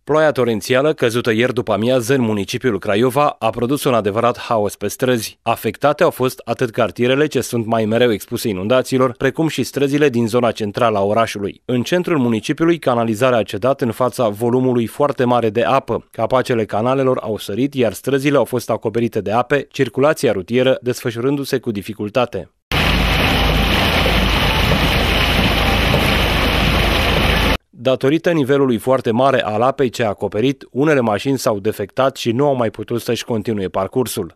Ploaia torențială, căzută ieri după amiază în municipiul Craiova, a produs un adevărat haos pe străzi. Afectate au fost atât cartierele, ce sunt mai mereu expuse inundațiilor, precum și străzile din zona centrală a orașului. În centrul municipiului, canalizarea a cedat în fața volumului foarte mare de apă. Capacele canalelor au sărit, iar străzile au fost acoperite de ape, circulația rutieră desfășurându-se cu dificultate. Datorită nivelului foarte mare al apei ce a acoperit, unele mașini s-au defectat și nu au mai putut să-și continue parcursul.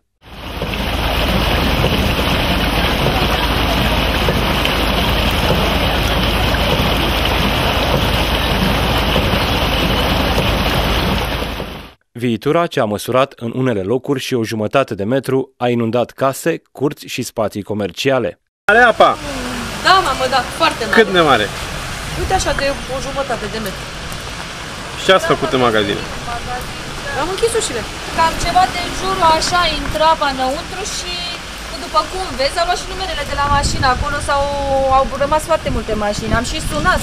Viitura, ce a măsurat în unele locuri și o jumătate de metru, a inundat case, curți și spații comerciale. Are apa? Da, mamă, da, foarte mare. Cât de mare? Uite așa, de o jumătate de metru. Și ce ați făcut în magazine? Am închis ușile. Cam ceva de jurul așa intra înăuntru și după cum vezi, au luat și numerele de la mașină. Acolo au rămas foarte multe mașini. Am și sunat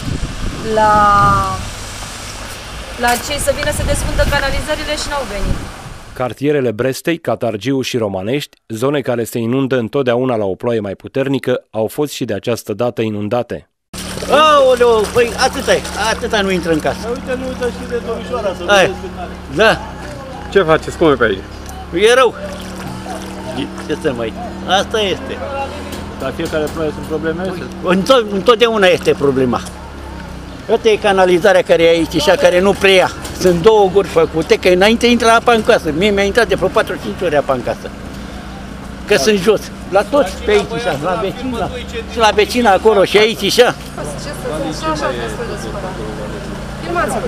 la cei să vină să desfundă canalizările și n-au venit. Cartierele Brestei, Catargiu și Romanești, zone care se inundă întotdeauna la o ploaie mai puternică, au fost și de această dată inundate. Aoleu, păi atâta nu intră în casă. Uite, nu uită și de domnișoara să vedeți cât are. Da. Ce faceți? Cum e pe aici? E rău. Ce să mai... Asta este. La fiecare ploaie sunt probleme? Întotdeauna este problema. Asta e canalizarea care e aici și care nu preia. Sunt două guri făcute, că înainte intră apa în casă. Mie mi-a intrat de vreo 4-5 ori apa în casă. Că sunt jos. La toți pe aici, la vecina acolo și aici și așa. Ce să zic, așa destul de supărat. Filmați-vă.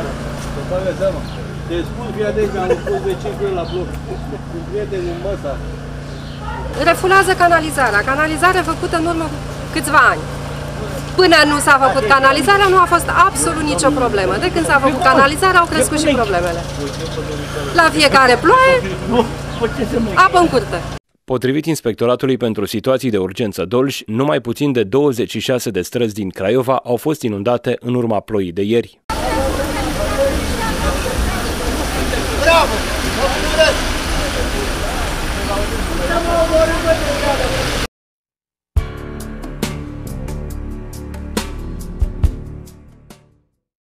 Deci spun, fii atent că am pus de 5 ori la bloc. Cu prietenul în măsa. Refulează canalizarea. Canalizarea făcută în urmă câțiva ani. Până nu s-a făcut canalizarea, nu a fost absolut nicio problemă. De când s-a făcut canalizarea, au crescut și problemele. La fiecare ploaie, apă în curte. Potrivit Inspectoratului pentru Situații de Urgență Dolj, numai puțin de 26 de străzi din Craiova au fost inundate în urma ploii de ieri. Bravo!